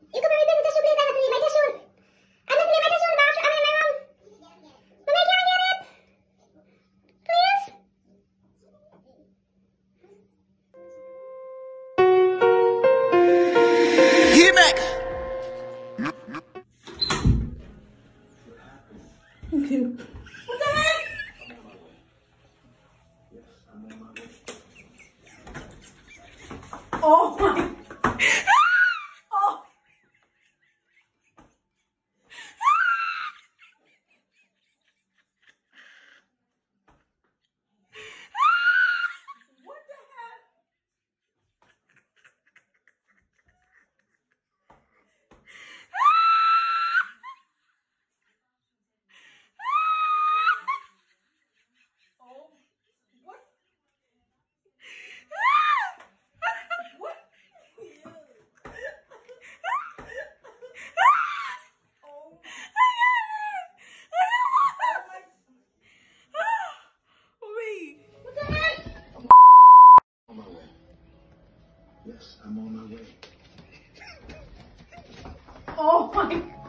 You could be busy tissue, please. I must need my tissue. I must need my tissue in the bathroom. I'm in my room. Mommy, can I get it? Please? Get back! Okay. What the heck? Oh my. Oh. What the heck? Oh. What? What? On my way. Yes, I'm on my way. Oh my